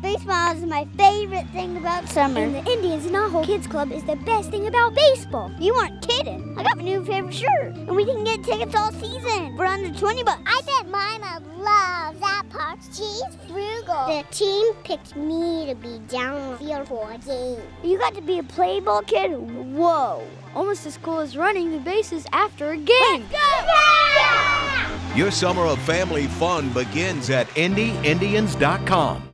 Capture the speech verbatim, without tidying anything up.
Baseball is my favorite thing about summer. And the Indians Knothole Kids Club is the best thing about baseball. You aren't kidding. I got my new favorite shirt. And we can get tickets all season for under twenty bucks. I bet Mama loves that part. She's frugal. The team picked me to be down on the field for a game. You got to be a play ball kid? Whoa. Almost as cool as running the bases after a game. Let's go! Yeah! Your summer of family fun begins at Indy Indians dot com.